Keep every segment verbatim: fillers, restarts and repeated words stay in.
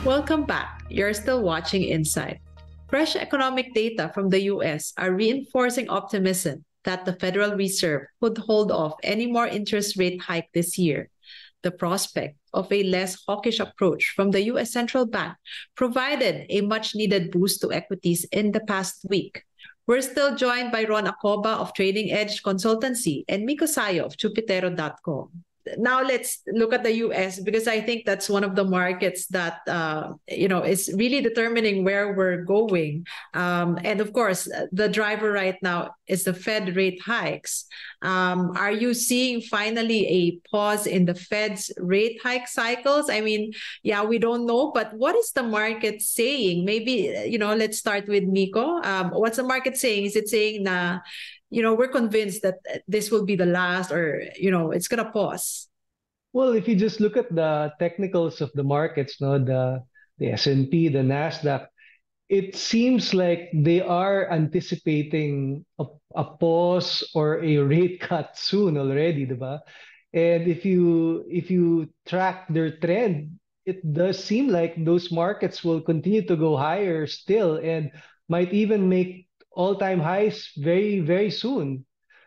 Welcome back. You're still watching Inside. Fresh economic data from the U S are reinforcing optimism that the Federal Reserve could hold off any more interest rate hike this year. The prospect of a less hawkish approach from the U S Central Bank provided a much needed boost to equities in the past week. We're still joined by Ron Acoba of Trading Edge Consultancy and Miko Sayo of Chupitero dot com. Now let's look at the U S because I think that's one of the markets that uh, you know is really determining where we're going. Um, and of course, the driver right now is the Fed rate hikes. Um, are you seeing finally a pause in the Fed's rate hike cycles? I mean, yeah, we don't know, but what is the market saying? Maybe you know, let's start with Miko. Um, what's the market saying? Is it saying na? You know, we're convinced that this will be the last, or, you know, it's going to pause? Well, if you just look at the technicals of the markets, no, the the S and P, the Nasdaq, it seems like they are anticipating a, a pause or a rate cut soon already, diba? And if you if you track their trend, it does seem like those markets will continue to go higher still and might even make all-time highs very, very soon.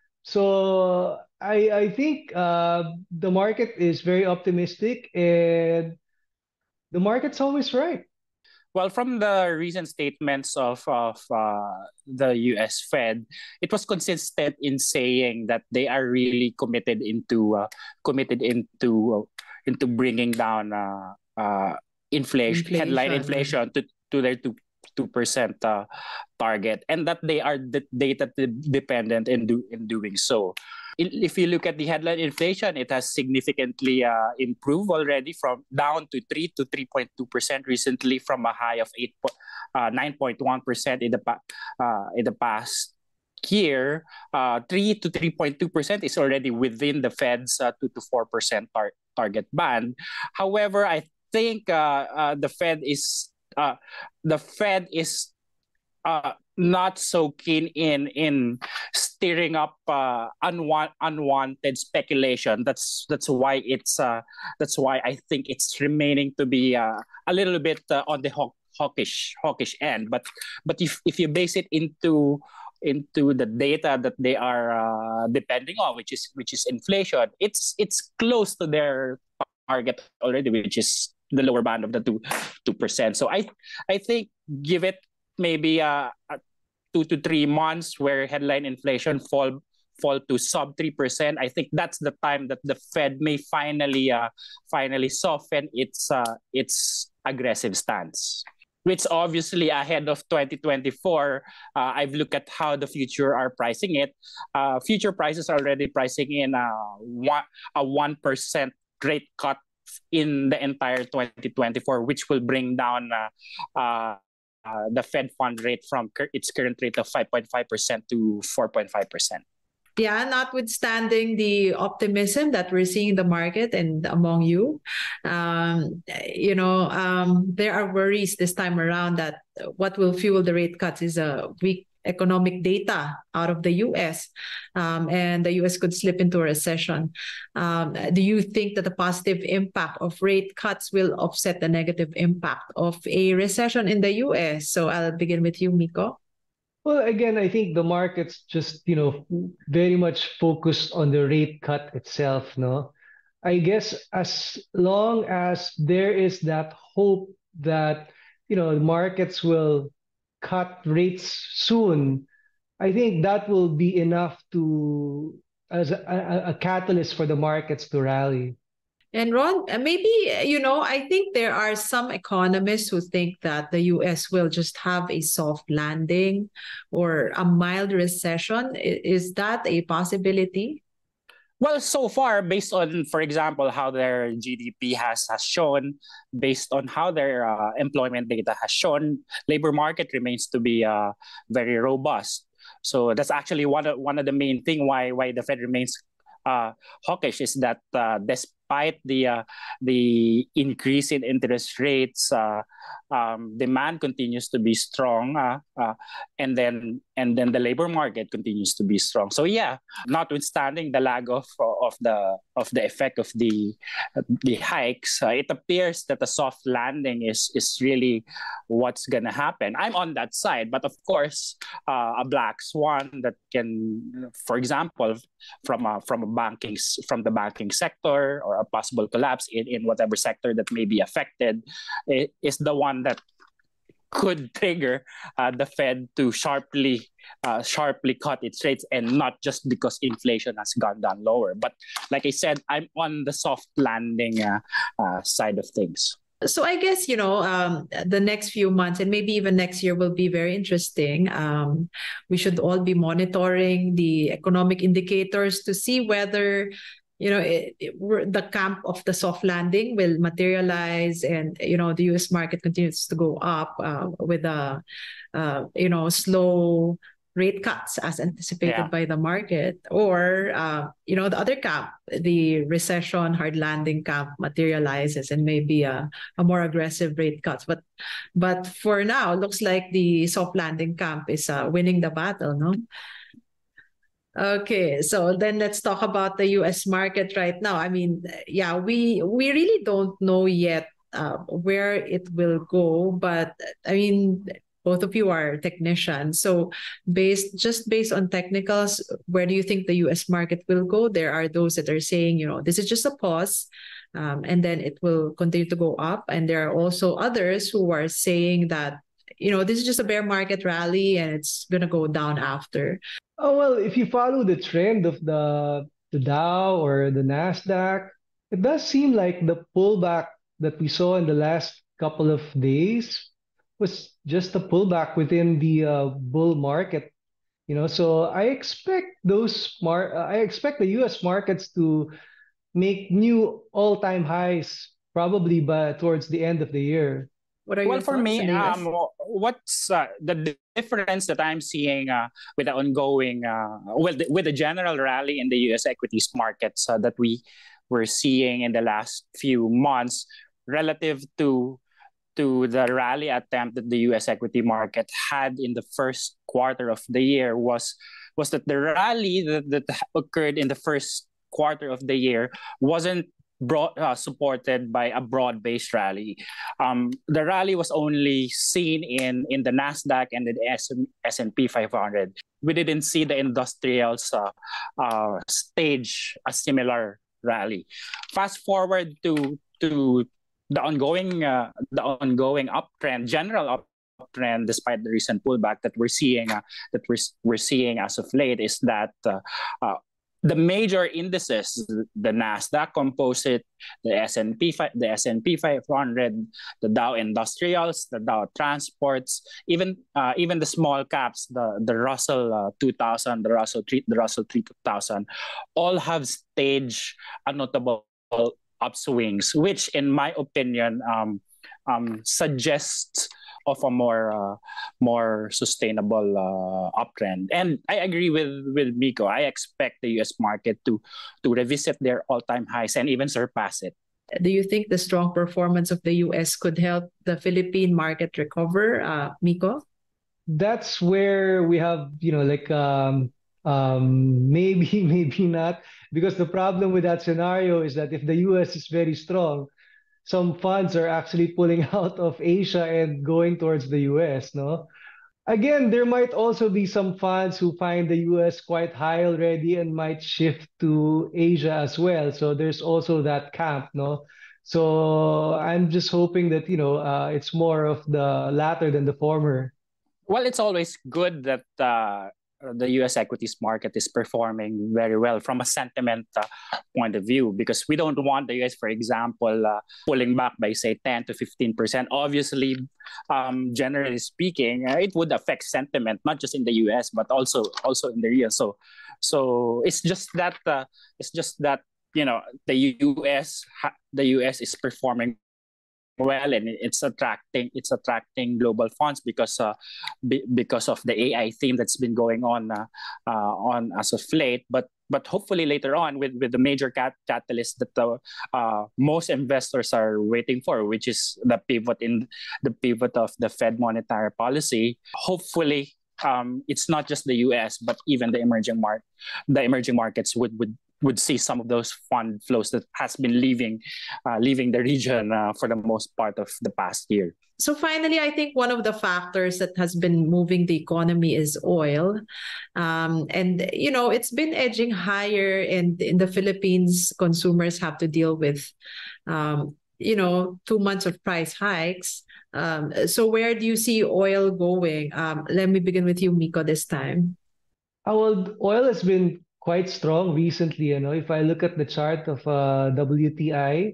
So I I think uh, the market is very optimistic, and the market's always right. Well, from the recent statements of of uh, the U S Fed, it was consistent in saying that they are really committed into uh, committed into uh, into bringing down uh, uh, inflation, Inflation. headline inflation to to their two two percent uh, target, and that they are d- data de- dependent in do in doing so. In- If you look at the headline inflation, it has significantly uh, improved already from down to three to three point two percent recently from a high of eight po- uh, nine point one percent in the pa- uh, in the past year. Uh, three to three point two percent is already within the Fed's uh, two to four percent tar- target band. However, I think uh, uh, the Fed is uh, the Fed is uh, not so keen in in stirring up uh, unwa- unwanted speculation. That's that's why it's uh, that's why I think it's remaining to be uh, a little bit uh, on the haw- hawkish hawkish end. But but if if you base it into into the data that they are uh, depending on, which is which is inflation, it's it's close to their target already, which is the lower band of the two two percent. So I I think give it maybe uh, uh, two to three months where headline inflation fall fall to sub three percent. I think that's the time that the Fed may finally uh, finally soften its uh, its aggressive stance. Which obviously ahead of twenty twenty-four, uh, I've looked at how the future are pricing it. Uh, future prices are already pricing in uh, one, a one percent rate cut in the entire twenty twenty-four, which will bring down uh, uh, uh, the Fed fund rate from cur- its current rate of five point five percent to four point five percent. Yeah, notwithstanding the optimism that we're seeing in the market and among you, um, you know, um, there are worries this time around that what will fuel the rate cuts is a weak economic data out of the U S, um, and the U S could slip into a recession. Um, do you think that the positive impact of rate cuts will offset the negative impact of a recession in the U S? So I'll begin with you, Miko. Well, again, I think the market's just, you know, very much focused on the rate cut itself, no? I guess as long as there is that hope that, you know, the markets will cut rates soon, I think that will be enough to as a, a, a catalyst for the markets to rally. And Ron, uh, maybe, uh, you know, I think there are some economists who think that the U S will just have a soft landing or a mild recession. I- Is that a possibility? Well, so far, based on, for example, how their G D P has has shown, based on how their uh, employment data has shown, labor market remains to be uh, very robust. So that's actually one of one of the main thing why why the Fed remains uh, hawkish is that uh, despite despite the uh, the increase in interest rates, uh, um, demand continues to be strong, uh, uh, and then and then the labor market continues to be strong. So yeah, notwithstanding the lag of of the of the effect of the the hikes, uh, it appears that a soft landing is is really what's gonna happen. I'm on that side, but of course, uh, a black swan that can, for example, from a from a banking from the banking sector, or a possible collapse in, in whatever sector that may be affected, is the one that could trigger uh, the Fed to sharply uh, sharply cut its rates, and not just because inflation has gone down lower. But like I said, I'm on the soft landing uh, uh, side of things. So I guess, you know, um, the next few months and maybe even next year will be very interesting. Um, we should all be monitoring the economic indicators to see whether, you know, it, it, the camp of the soft landing will materialize, and, you know, the U S market continues to go up uh, with a, uh, you know, slow rate cuts as anticipated yeah. by the market, or, uh, you know, the other camp, the recession, hard landing camp materializes and maybe a, a more aggressive rate cuts. But but for now, looks like the soft landing camp is uh, winning the battle, no? Okay, so then let's talk about the U S market right now. I mean, yeah, we we really don't know yet uh, where it will go, but I mean, both of you are technicians. So based just based on technicals, where do you think the U S market will go? There are those that are saying, you know, this is just a pause, um, and then it will continue to go up. And there are also others who are saying that, you know, this is just a bear market rally and it's going to go down after. Oh, well, if you follow the trend of the, the Dow or the NASDAQ, it does seem like the pullback that we saw in the last couple of days was just a pullback within the uh, bull market, you know. So I expect those mar- I expect the U S markets to make new all-time highs probably by towards the end of the year. What are well, your for thoughts, me, Davis? um, what's uh, the difference that I'm seeing uh, with the ongoing, uh, well, the, with the general rally in the U S equities markets uh, that we were seeing in the last few months, relative to to the rally attempt that the U S equity market had in the first quarter of the year, was was that the rally that, that occurred in the first quarter of the year wasn't broad, uh, supported by a broad-based rally. Um, the rally was only seen in, in the NASDAQ and the S and P five hundred. We didn't see the industrials uh, uh, stage a similar rally. Fast forward to to the ongoing uh, the ongoing uptrend, general uptrend, despite the recent pullback that we're seeing uh, that we're we're seeing as of late, is that uh, uh, the major indices, the NASDAQ Composite, the S and P the S and P five hundred, the Dow Industrials, the Dow Transports, even uh, even the small caps, the the Russell uh, two thousand, the Russell three, the Russell three thousand, all have staged a notable upswings, which, in my opinion, um, um, suggests of a more uh, more sustainable uh, uptrend. And I agree with with Miko. I expect the U S market to to revisit their all-time highs and even surpass it. Do you think the strong performance of the U S could help the Philippine market recover, uh, Miko? That's where we have, you know, like um, um, maybe, maybe not, because the problem with that scenario is that if the U S is very strong, some funds are actually pulling out of Asia and going towards the U S, no? Again, there might also be some funds who find the U S quite high already and might shift to Asia as well. So there's also that camp, no? So I'm just hoping that, you know, uh, it's more of the latter than the former. Well, it's always good that uh, the U S equities market is performing very well from a sentiment uh, point of view, because we don't want the U S, for example, uh, pulling back by, say, ten to fifteen percent. Obviously, um, generally speaking, uh, it would affect sentiment, not just in the U S, but also also in the region. So, so it's just that uh, it's just that, you know, the U S the U S is performing well, and it's attracting it's attracting global funds because uh, be, because of the A I theme that's been going on uh, uh, on as of late. But but hopefully later on with, with the major cat- catalyst that the uh, most investors are waiting for, which is the pivot in the pivot of the Fed monetary policy. Hopefully, um, it's not just the U S but even the emerging market, the emerging markets would would would see some of those fund flows that has been leaving uh, leaving the region uh, for the most part of the past year. So finally, I think one of the factors that has been moving the economy is oil. Um, and, you know, it's been edging higher, and in the Philippines, consumers have to deal with, um, you know, two months of price hikes. Um, so where do you see oil going? Um, let me begin with you, Miko, this time. Uh, well, oil has been quite strong recently. You know, if I look at the chart of uh, W T I,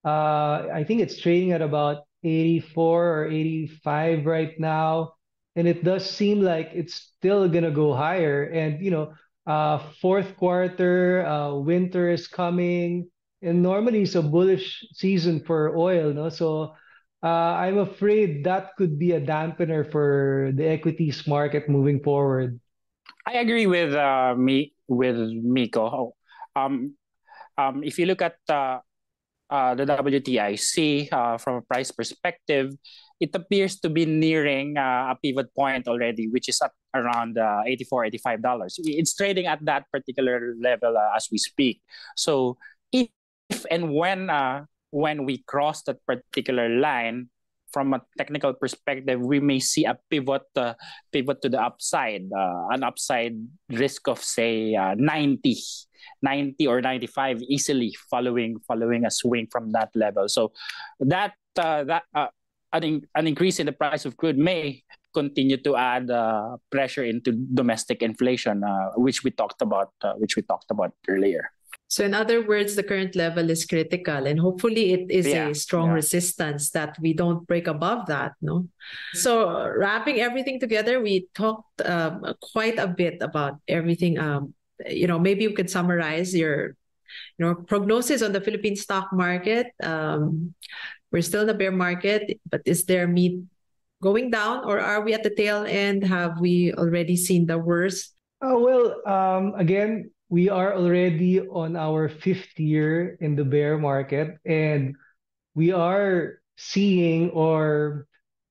uh, I think it's trading at about eighty-four or eighty-five right now, and it does seem like it's still gonna go higher. And you know, uh, fourth quarter, uh, winter is coming, and normally it's a bullish season for oil. No, so uh, I'm afraid that could be a dampener for the equities market moving forward. I agree with uh, me with Miko. Um, um, if you look at uh, uh, the W T I C uh, from a price perspective, it appears to be nearing uh, a pivot point already, which is at around uh, eighty-four, eighty-five dollars. It's trading at that particular level uh, as we speak. So if and when uh, when we cross that particular line, from a technical perspective, we may see a pivot uh, pivot to the upside, uh, an upside risk of say uh, ninety, ninety or ninety-five easily following following a swing from that level. So that uh, that uh, an, in, an increase in the price of crude may continue to add uh, pressure into domestic inflation, uh, which we talked about, uh, which we talked about earlier. So in other words, the current level is critical, and hopefully it is yeah, a strong yeah. resistance that we don't break above that. No. So uh, wrapping everything together, we talked um, quite a bit about everything. Um, you know, maybe you could summarize your, you know, prognosis on the Philippine stock market. Um, we're still in the bear market, but is there meat going down, or are we at the tail end? Have we already seen the worst? Oh, well, um, again, we are already on our fifth year in the bear market, and we are seeing or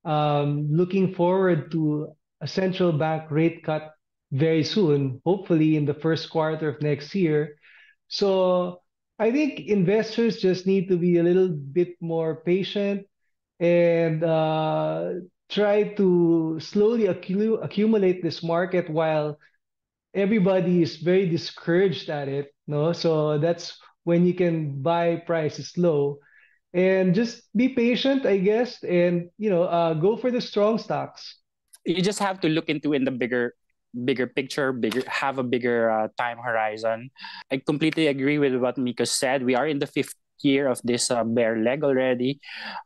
um, looking forward to a central bank rate cut very soon, hopefully in the first quarter of next year. So I think investors just need to be a little bit more patient and uh, try to slowly accu- accumulate this market while everybody is very discouraged at it. No, so that's when you can buy prices low, and just be patient, I guess, and you know, uh, go for the strong stocks. You just have to look into in the bigger bigger picture, bigger have a bigger uh, time horizon. I completely agree with what Miko said. We are in the fifth year of this uh, bear leg already,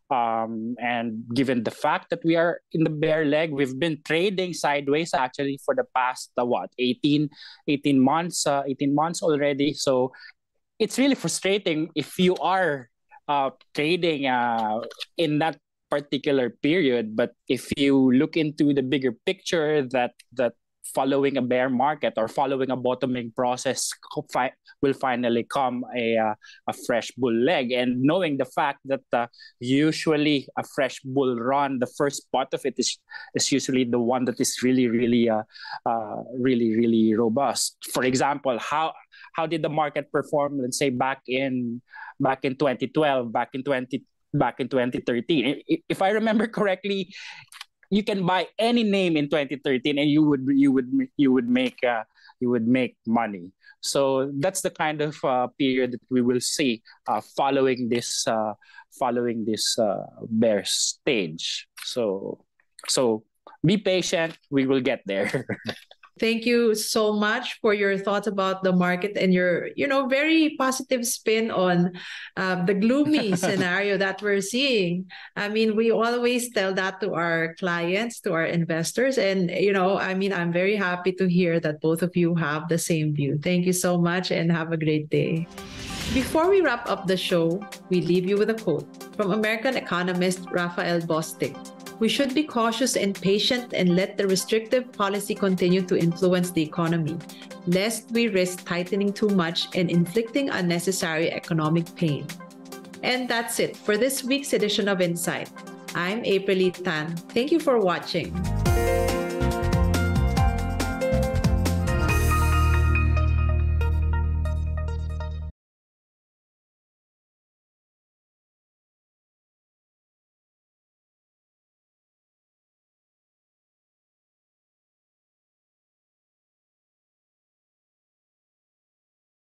um, and given the fact that we are in the bear leg, we've been trading sideways actually for the past uh, what eighteen, eighteen months, uh, eighteen months already. So it's really frustrating if you are uh, trading uh, in that particular period. But if you look into the bigger picture, that that following a bear market or following a bottoming process fi- will finally come a uh, a fresh bull leg. And knowing the fact that uh, usually a fresh bull run, the first part of it is is usually the one that is really really uh, uh, really really robust. For example, how how did the market perform? Let's say back in back in twenty twelve, back in twenty back in twenty thirteen. If I remember correctly, you can buy any name in twenty thirteen and you would you would you would make uh, you would make money. So that's the kind of uh, period that we will see uh, following this uh, following this uh, bear stage. So so be patient. We will get there. Thank you so much for your thoughts about the market and your, you know, very positive spin on uh, the gloomy scenario that we're seeing. I mean, we always tell that to our clients, to our investors. And, you know, I mean, I'm very happy to hear that both of you have the same view. Thank you so much and have a great day. Before we wrap up the show, we leave you with a quote from American economist Raphael Bostic. We should be cautious and patient and let the restrictive policy continue to influence the economy, lest we risk tightening too much and inflicting unnecessary economic pain. And that's it for this week's edition of Insight. I'm April Tan. Thank you for watching.